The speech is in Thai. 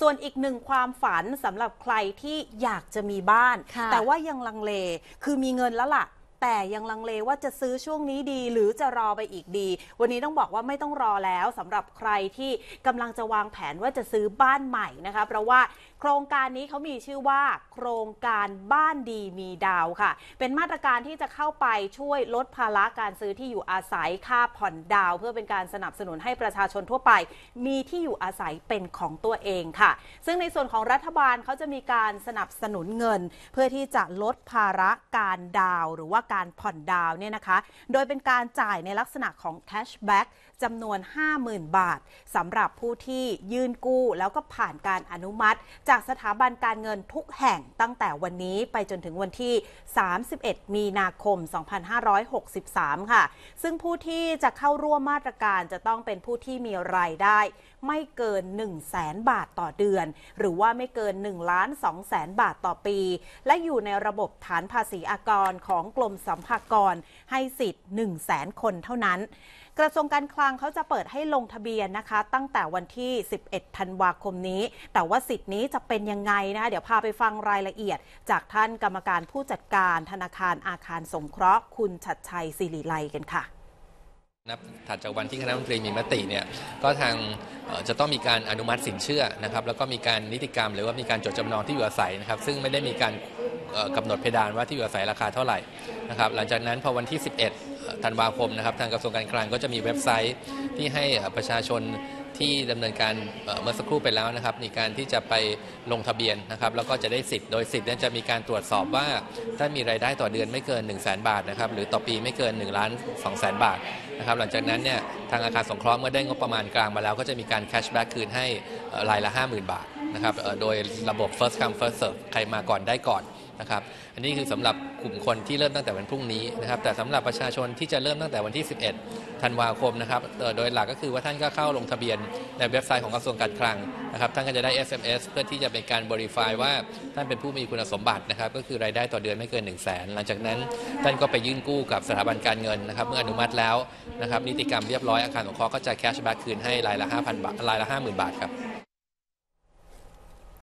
ส่วนอีกหนึ่งความฝันสำหรับใครที่อยากจะมีบ้านแต่ว่ายังลังเลคือมีเงินแล้วล่ะแต่ยังลังเลว่าจะซื้อช่วงนี้ดีหรือจะรอไปอีกดีวันนี้ต้องบอกว่าไม่ต้องรอแล้วสำหรับใครที่กำลังจะวางแผนว่าจะซื้อบ้านใหม่นะคะเพราะว่าโครงการนี้เขามีชื่อว่าโครงการบ้านดีมีดาวค่ะเป็นมาตรการที่จะเข้าไปช่วยลดภาระการซื้อที่อยู่อาศัยค่าผ่อนดาวเพื่อเป็นการสนับสนุนให้ประชาชนทั่วไปมีที่อยู่อาศัยเป็นของตัวเองค่ะซึ่งในส่วนของรัฐบาลเขาจะมีการสนับสนุนเงินเพื่อที่จะลดภาระการดาวหรือว่าการผ่อนดาวเนี่ยนะคะโดยเป็นการจ่ายในลักษณะของแคชแบ็กจำนวน 50,000 บาทสำหรับผู้ที่ยื่นกู้แล้วก็ผ่านการอนุมัติจากสถาบันการเงินทุกแห่งตั้งแต่วันนี้ไปจนถึงวันที่31มีนาคม2563ค่ะซึ่งผู้ที่จะเข้าร่วมมาตรการจะต้องเป็นผู้ที่มีรายได้ไม่เกิน 100,000 บาทต่อเดือนหรือว่าไม่เกิน 1,200,000 บาทต่อปีและอยู่ในระบบฐานภาษีอากรของกรมสรรพากรให้สิทธิ์ 100,000 คนเท่านั้นกระทรวงการคลังเขาจะเปิดให้ลงทะเบียนนะคะตั้งแต่วันที่11ธันวาคมนี้แต่ว่าสิทธิ์นี้จะเป็นยังไงนะคะเดี๋ยวพาไปฟังรายละเอียดจากท่านกรรมการผู้จัดการธนาคารอาคารสงเคราะห์คุณชัดชัยศิริไลกันค่ะนับถัดจากวันที่คณะรัฐมนตรีมีมติเนี่ยก็ทางจะต้องมีการอนุมัติสินเชื่อนะครับแล้วก็มีการนิติกรรมหรือว่ามีการจดจำนองที่อยู่อาศัยนะครับซึ่งไม่ได้มีการกำหนดเพดานว่าที่อยู่อาศัยราคาเท่าไหร่นะครับหลังจากนั้นพอวันที่11ธันวาคมนะครับทางกระทรวงการคลังก็จะมีเว็บไซต์ที่ให้ประชาชนที่ดำเนินการเมื่อสักครู่ไปแล้วนะครับมีการที่จะไปลงทะเบียนนะครับแล้วก็จะได้สิทธิ์โดยสิทธิ์นั้นจะมีการตรวจสอบว่าถ้ามีรายได้ต่อเดือนไม่เกิน 100,000 บาทนะครับหรือต่อปีไม่เกิน 1,200,000 บาทนะครับหลังจากนั้นเนี่ยทางอาคารสงเคราะห์เมื่อได้งบประมาณกลางมาแล้วก็จะมีการแคชแบ็กคืนให้รายละ 50,000 บาทนะครับโดยระบบ first come first serve ใครมาก่อนได้ก่อนนะครับอันนี้คือสำหรับกลุ่มคนที่เริ่มตั้งแต่วันพรุ่งนี้นะครับแต่สำหรับประชาชนที่จะเริ่มตั้งแต่วันที่11ธันวาคมนะครับโดยหลักก็คือว่าท่านก็เข้าลงทะเบียนในเว็บไซต์ของกระทรวงการคลังนะครับท่านก็จะได้ SMS เพื่อที่จะเป็นการ verify ว่าท่านเป็นผู้มีคุณสมบัตินะครับก็คือรายได้ต่อเดือนไม่เกิน 100,000 หลังจากนั้นท่านก็ไปยื่นกู้กับสถาบันการเงินนะครับเมื่ออนุมัติแล้วนะครับนิติกรรมเรียบร้อยอาคารสงเคราะห์ก็จะแคชแบ็กคืนให้รายละ 5,000 บาทรายละ 50,000 บาทครับ